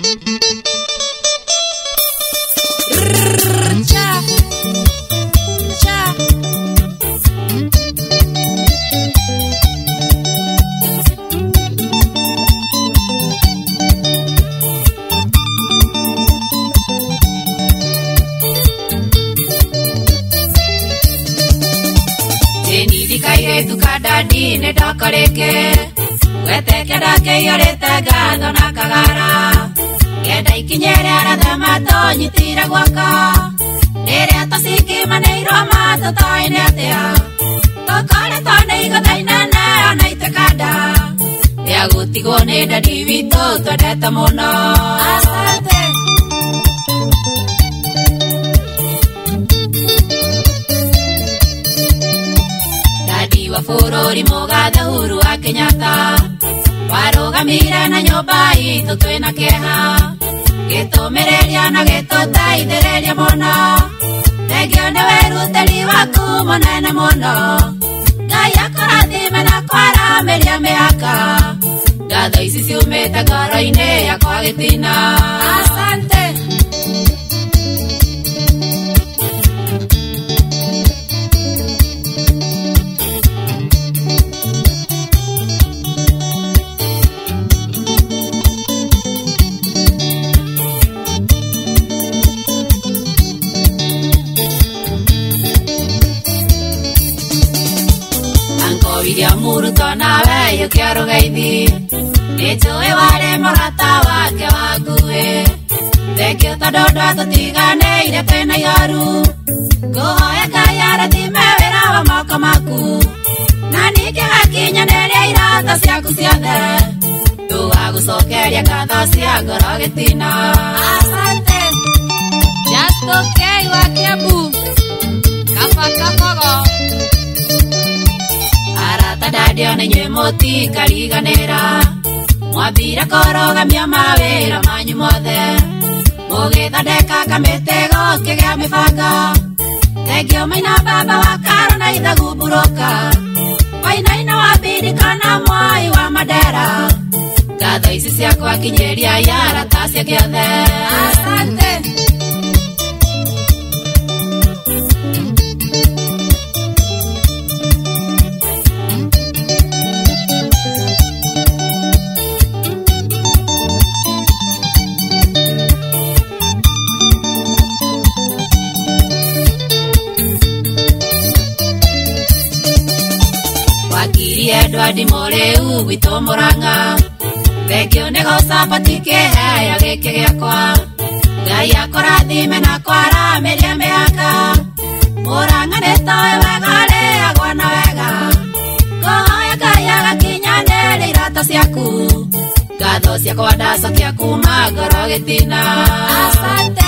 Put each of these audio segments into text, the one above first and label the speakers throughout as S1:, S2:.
S1: Dine dokoreke weteke dake yorete gado nakagara kenda ikinyere ara mato nyitira gwaka ere atasiki maneiro mato toine atea tokore tone igotaina na anaitekada ya gutigone dadi vito todeta mono asante Wafurori mogada huru wa Kenyatta warogamire na nyumba itu twina keha gitumireria na gitutaithereria muno thengio ni weruteri waku munene muno Ngai akurathime na kwarameria mihaka ngatho ici ciumite ngoro-ini yakwa gitina asante Vidia muruto nawe yukiaro gaithi Nijue wale morata wake wague Thekio tadodo tutigane ire twena yoru Kuhoya kayara time wira wa moko maku Na nikigakinya neria irata ciaku ciothe Tugagucokeria ngatho cia ngoro gitina Asante Just okay wa Kiambu Kapa kapogo Dadio na nye moti kariganera Mwabira korogamia mawira manyu mothe Mugithondeka kamitego kigea mibanga Thengio maina baba wa karo na ithagu buroka Wainaina wa bidi kana mwai wa madera Ngatho ici ciakwa kinyeria yara tacia giothe Asante Edward Moreu wito Muranga Thengio ni gocapati kiheyo giki giakwa Ngai akurathime na kwarameria mihaka Muranga nitoe wega riagwa na wega Kuhoya Ngai agakinyanĩria irata ciaku Ngatho ciakwa ndacokia kuma ngoro gitina Asante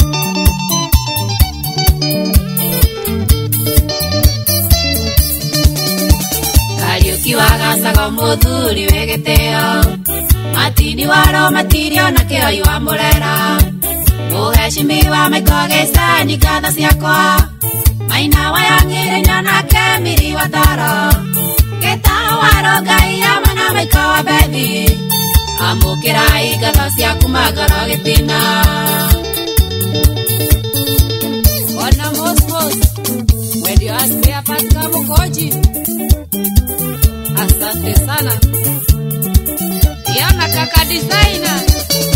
S1: Kiwagacaga muthuri wigitio Matini waro matirio na kioi wa murera Muheshimi wa maiko gicani ngatho ciakwa Maina wayangire nyona kemiri wa taro Gitao waro Ngai amana maiko wa bethi Amukirai ngatho ciaku magoro gitina Ona mos Wendio aspea patka mukoji Asante sana. Yana kaka designer.